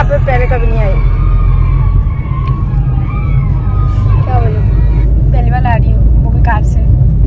यहाँ पे पहले कभी नहीं आई। क्या बोलूं, पहली बार आ रही हूँ, वो भी कार से।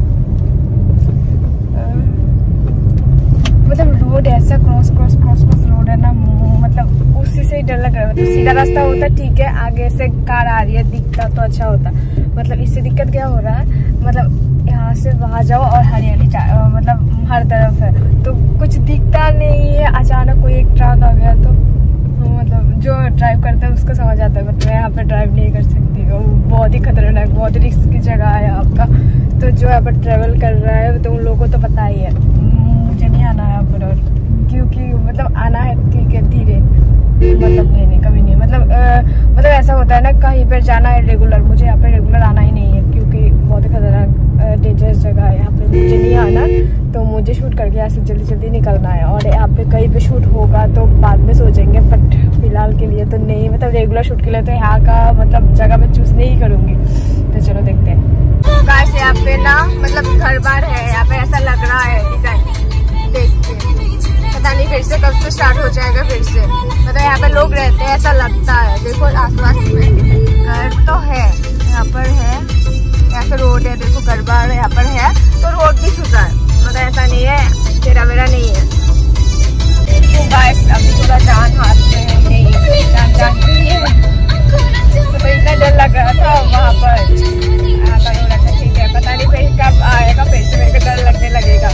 मतलब रोड ऐसा क्रॉस रोड है ना, मतलब उसी से ही डर लग रहा है। मतलब सीधा रास्ता होता ठीक है, आगे से कार आ रही है दिखता तो अच्छा होता। मतलब इससे दिक्कत क्या हो रहा है, मतलब यहाँ से वहाँ जाओ और हरियाली मतलब हर तरफ है तो कुछ दिखता नहीं है। अचानक कोई एक ट्रक आ गया तो मतलब जो ड्राइव करता है उसको समझ आता है, मतलब मैं यहाँ पे ड्राइव नहीं कर सकती। वो बहुत ही खतरनाक, बहुत ही रिस्क की जगह है आपका। तो जो यहाँ पर ट्रेवल कर रहा है तो उन लोगों को तो पता ही है। मुझे नहीं आना है यहाँ पर, और क्योंकि मतलब आना है ठीक है धीरे, मतलब नहीं कभी नहीं। मतलब ऐसा होता है ना, कहीं पर जाना है रेगुलर, मुझे यहाँ पे रेगुलर आना ही नहीं है क्योंकि बहुत ही खतरनाक डेंजरस जगह है यहाँ पे। मुझे नहीं आना, तो मुझे शूट करके यहाँ से जल्दी निकलना है। और यहाँ पे कहीं पे शूट होगा तो बाद में सोचेंगे, बट फिलहाल के लिए तो नहीं। मतलब रेगुलर शूट के लिए तो यहाँ का मतलब जगह मैं चूज नहीं करूँगी। तो चलो देखते हैं। गाइस यहाँ पे ना मतलब घर बार है, यहाँ पे ऐसा लग रहा है डिजाइन देख के, पता नहीं फिर से कब से स्टार्ट हो जाएगा फिर से। मतलब यहाँ पे लोग रहते हैं ऐसा लगता है। देखो आसपास में घर तो है, यहाँ पर है, यहाँ पे रोड है, देखो घर बार यहाँ पर है तो रोड भी छूटा है। मतलब ऐसा नहीं है तेरा मेरा नहीं है। तो गाइस अभी थोड़ा जान हाथ में है, नहीं जान नहीं है तो इतना डर लग रहा था वहाँ पर। ठीक है, पता नहीं फिर कब आएगा, फिर से मेरे को डर लगने लगेगा।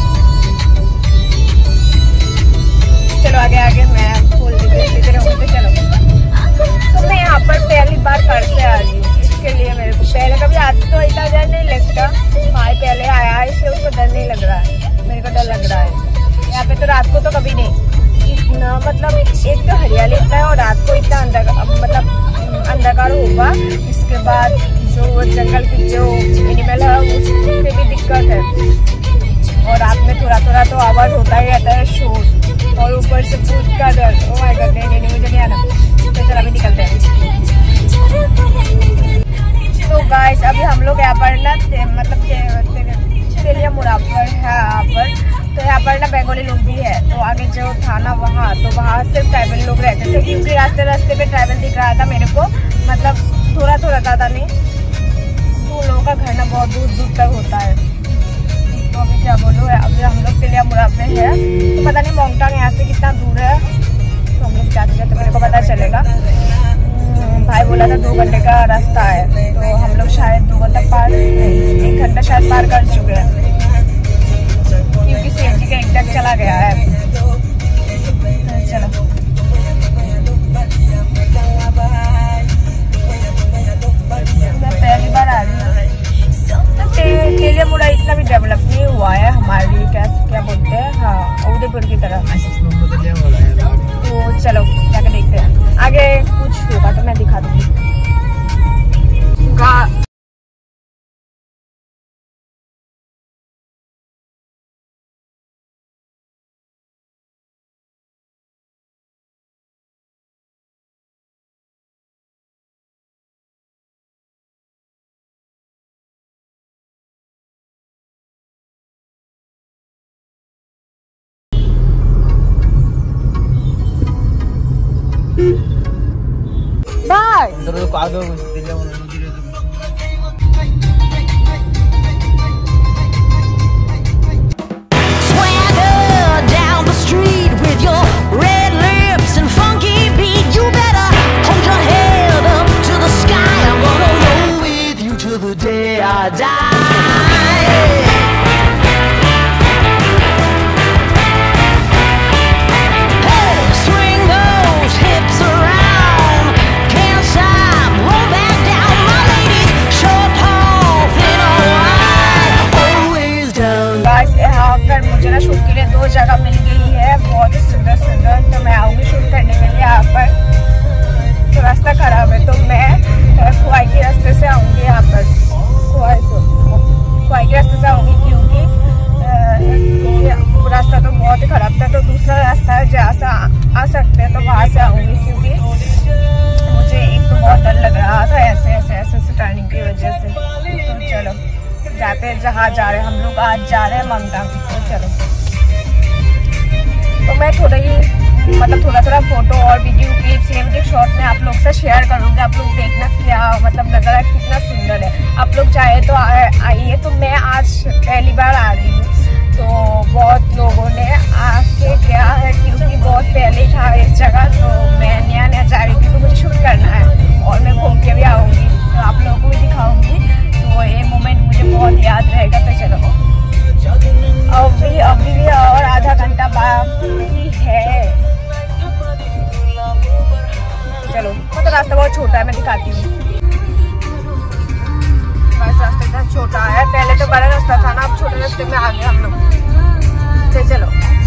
चलो आगे मैं खोल देते रहूँगी। तो चलो, तो मैं यहाँ पर पहली बार घर से आ रही हूँ, इसके लिए मेरे को पहले कभी आती तो इतना डर नहीं लगता। भाई पहले आया है इसलिए उसको डर नहीं लग रहा है, मेरे को डर लग रहा है। यहाँ पे तो रात को तो कभी नहीं इतना, मतलब एक तो हरियाली इतना है और रात को इतना अंधकार होगा। इसके बाद जो जंगल की जो एनिमल है उससे भी दिक्कत है, और रात में थोड़ा तो आवाज होता ही रहता है, शोर, और ऊपर से भूत का डर। ओ माय गॉड, नहीं मुझे नहीं आना। तो चलो अभी निकलते हैं। तो गाइस अभी हम लोग यहाँ पर ना मतलब तेलिया मुड़ा पर है यहाँ पर। तो यहाँ पर ना बंगाली लोग भी है, तो आगे जो था ना वहाँ, तो वहाँ सिर्फ ट्राइबल लोग रहते थे क्योंकि रास्ते पे ट्राइबल दिख रहा था मेरे को। मतलब थोड़ा ज़्यादा नहीं, तो उन लोगों का घर ना बहुत दूर तक होता है। तो अभी क्या बोलूँ, अभी हम लोग तेलिया मुड़ा पे है, तो पता नहीं मोंगटांग यहाँ से कितना दूर है। तो हम लोग जाते मेरे को पता चलेगा। भाई बोला था 2 घंटे का रास्ता है, तो हम लोग शायद 2 घंटा पार नहीं, 1 घंटा शायद पार कर चुके हैं क्योंकि सीएनजी का इंजन चला गया है। चलो मैं पहली बार आ रही हूँ, तो तेलिया मुड़ा इतना भी डेवलप नहीं हुआ है हमारे लिए, क्या बोलते हैं, हाँ उदयपुर की तरह। तो चलो जाकर देखते हैं, आगे कुछ होगा तो मैं दिखा दूंगी। बाय मुझे ना शूट के लिए 2 जगह मिल गई है, बहुत ही सुंदर। तो मैं आऊँगी शूट करने के लिए यहाँ पर। तो रास्ता खराब है तो मैं खुआई के रास्ते से आऊँगी यहाँ पर, खुआई के रास्ते से आऊँगी क्योंकि रास्ता तो बहुत ही खराब था। तो दूसरा रास्ता है जहाँ से आ सकते हैं, तो वहाँ से आऊँगी क्योंकि मुझे एक तो बहुत डर लग रहा था ऐसे टर्निंग की वजह से। तो चलो जाते जहाँ जा रहे हैं हम लोग, आज जा रहे हैं मोंगटांग। तो चलो, तो मैं थोड़ा ही मतलब थोड़ा थोड़ा फोटो और वीडियो क्लिप सिनेमैटिक शॉट में आप लोग से शेयर करूँगी। आप लोग देखना क्या मतलब नज़ारा कितना सुंदर है। आप लोग चाहे तो आइए। तो मैं आज पहली बार आ रही हूँ, तो बहुत लोगों ने आके क्या है क्योंकि बहुत पहले था इस जगह, तो मैं नया नया जा रही थी तो मुझे शूट करना है और मैं घूम के भी आऊँगी, तो आप लोगों को भी दिखाऊँगी। तो ये मोमेंट मुझे बहुत याद रहेगा। तो चलो अभी भी और आधा घंटा बाकी है। चलो मतलब रास्ता बहुत छोटा है, मैं दिखाती हूँ। बस रास्ता इतना छोटा है, पहले तो बड़ा रास्ता था ना, अब छोटे रास्ते में आ गए हम लोग। तो चलो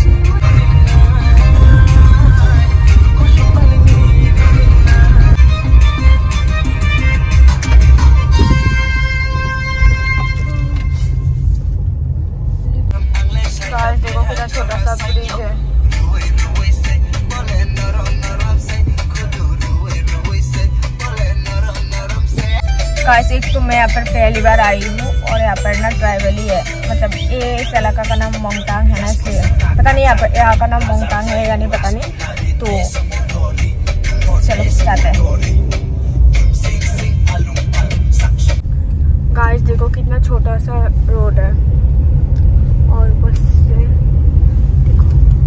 देखो कितना छोटा सा ब्रिज है। गाइस एक तो मैं यहाँ पर पहली बार आई हूँ और यहाँ पर ना ट्राइबल ही है, मतलब ये इस इलाका का नाम मोंगतांग है ना, इसलिए पता नहीं यहाँ का नाम मोंगतांग है या नहीं पता नहीं। तो चलो जाते हैं। गाइस देखो कितना छोटा सा रोड है और बस से देखो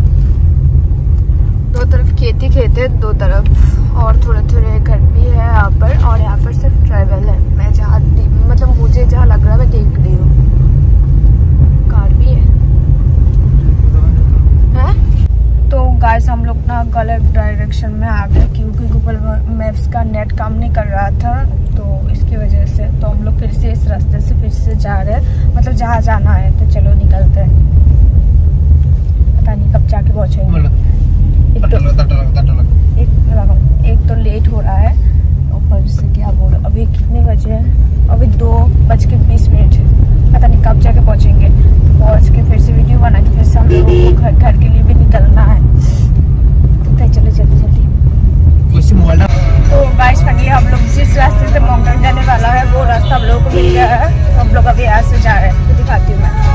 दो तरफ खेती खेत है, दो तरफ और थोड़े थोड़े घर भी है यहाँ पर, और यहाँ पर सिर्फ ट्रैवल है। मैं जहाँ मतलब मुझे जहाँ लग रहा है मैं देख रही हूँ, कार भी है। तो गाइस हम लोग ना गलत डायरेक्शन में आ गए क्योंकि गूगल मैप्स का नेट काम नहीं कर रहा था, तो इसकी वजह से तो हम लोग फिर से इस रास्ते से फिर से जा रहे हैं, मतलब जहाँ जाना है। तो चलो निकलते हैं, पता नहीं कब जाके पहुँचेंगे। एक तो लेट हो रहा है, ऊपर से क्या बोल रहा, अभी कितने बजे हैं? अभी 2:20, पता नहीं कब जाके पहुँचेंगे। पहुँच के फिर से वीडियो बना के फिर से हम लोगों को घर के लिए भी निकलना है। तो चलो जल्दी। तो गाइस फाइनली हम लोग जिस रास्ते से मोंगतांग जाने वाला है वो रास्ता हम लोगों को मिल गया है, तो हम लोग अभी यहाँ से जा रहे हैं। तो दिखाती हूँ मैं।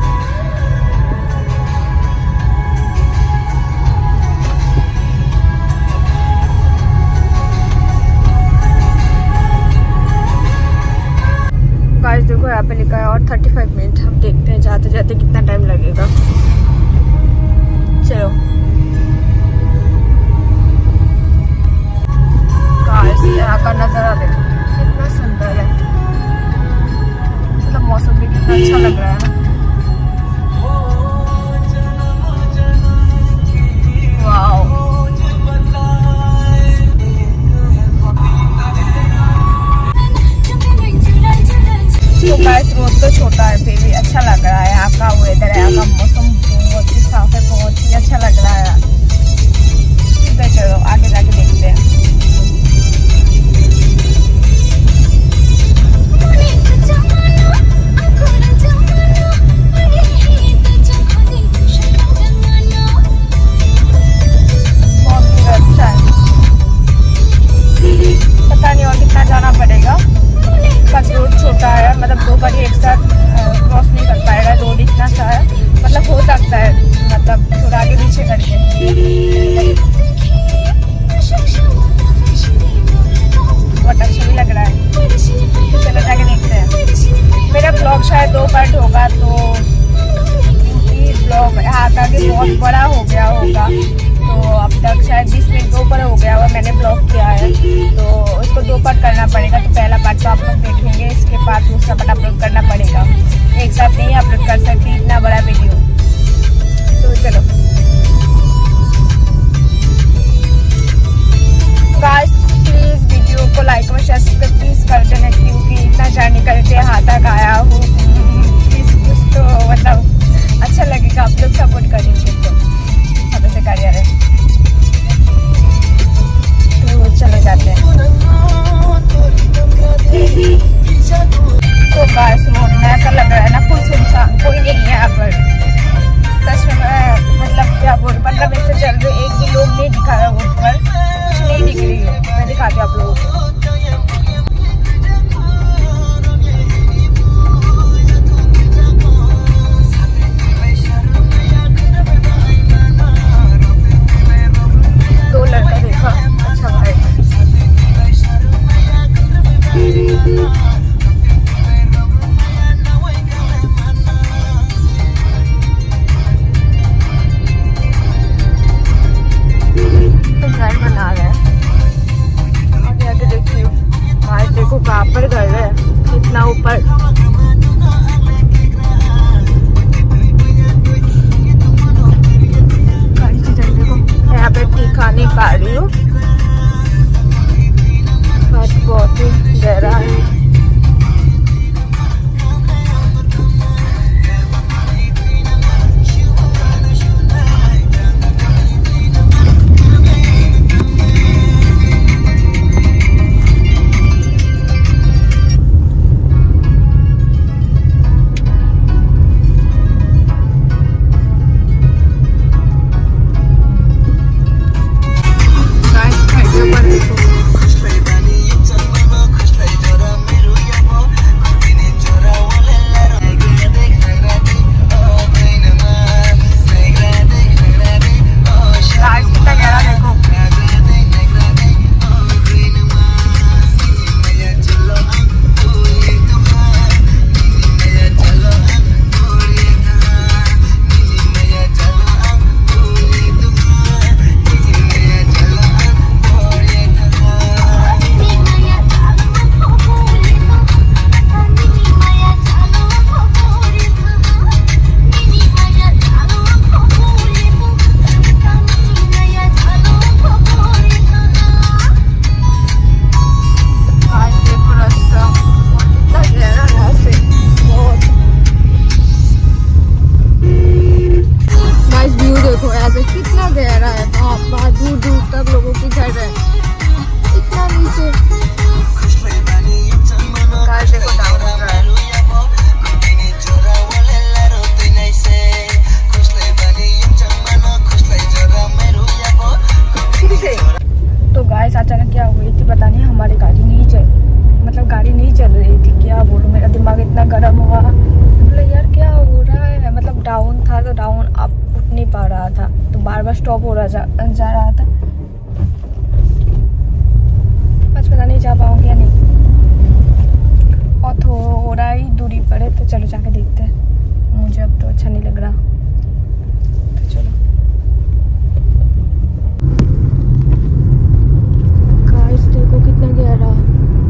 गाइस देखो यहाँ पे लिखा है और 35 मिनट। हम देखते हैं जाते जाते कितना टाइम लगेगा। चलो गाइस यहाँ का नज़ारा देखो कितना सुंदर है, मतलब मौसम भी कितना अच्छा लग रहा है ना। वाओ तो गाइस रोड तो छोटा है फिर भी अच्छा लग रहा है। यहाँ का वेदर है, यहाँ का मौसम बहुत ही साफ है, बहुत ही अच्छा लग रहा है। ठीक है चलो आगे जाके देखते हैं। बहुत अच्छा है, पता नहीं और कितना जाना पड़ेगा। बस रोड छोटा है, मतलब दो गाड़ी एक साथ क्रॉस नहीं कर पाएगा, रोड इतना सा है, मतलब हो सकता है मतलब थोड़ा आगे पीछे करके। बहुत अच्छा भी लग रहा है, तो चलो जाके देखते हैं। मेरा ब्लॉग शायद 2 पार्ट होगा, तो क्योंकि ब्लॉग यहाँ तक बहुत बड़ा हो गया होगा, तो अब तक शायद 20 मिनट के ऊपर हो गया हुआ मैंने ब्लॉग किया है, तो इसको 2 पार्ट करना पड़ेगा। तो पहला पार्ट तो आप लोग देखेंगे, इसके बाद दूसरा पार्ट अपलोड करना पड़ेगा। एक साथ नहीं अपलोड कर सकती इतना बड़ा वीडियो। तो चलो गाइस प्लीज वीडियो को लाइक और शेयर प्लीज कर देना, क्योंकि इतना जर्नी करके यहाँ तक आया हूँ, प्लीज कुछ तो मतलब अच्छा लगेगा। आप लोग सपोर्ट करेंगे तो सब ऐसे कार्य रहे। तो चले जाते हैं। तो गाइस रोड में ऐसा लग रहा है ना फुल सुनसान, कोई नहीं है यहाँ पर। सच में मतलब क्या बोल आ गए आगे आगे देखती हूँ। आज देखो कहाँ पर गए हैं, इतना ऊपर। देखो यहाँ पे दिखा नहीं पा रही हूँ, बहुत ही गहरा है। कितना गहरा है, बहुत दूर दूर तक लोगों के घर है, इतना नीचे। देखो डाउन है। तो गाइस अचानक क्या हुई थी पता नहीं, हमारी गाड़ी नहीं चल रही थी। क्या बोलूं, मेरा दिमाग इतना गर्म हुआ, मतलब यार क्या हो रहा है। मतलब डाउन था तो डाउन अप उठ नहीं पा रहा था, तो बार बार स्टॉप हो रहा जा रहा था। बस पता नहीं जा पाऊंगी या नहीं, और थोड़ा ही दूरी पर है, तो चलो जाके देखते हैं। मुझे अब तो अच्छा नहीं लग रहा, तो चलो। गाइस देखो कितना गहरा है।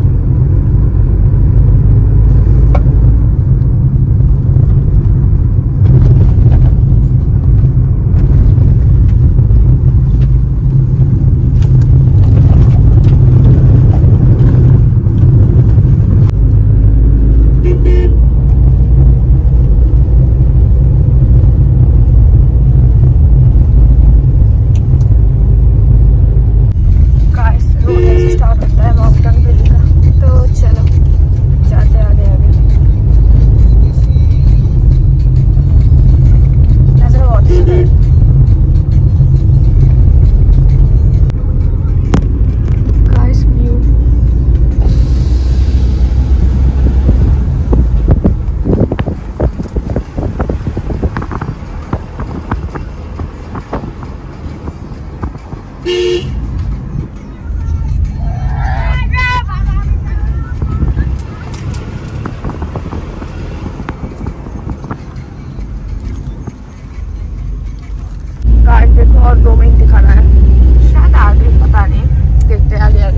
देखो और 2 मिनट दिखाना है, शायद आगे, पता नहीं, देखते हैं आगे आगे।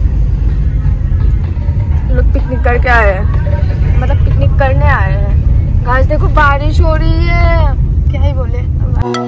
लोग पिकनिक करके आए हैं, मतलब पिकनिक करने आए हैं। गाइस देखो बारिश हो रही है, क्या ही बोले।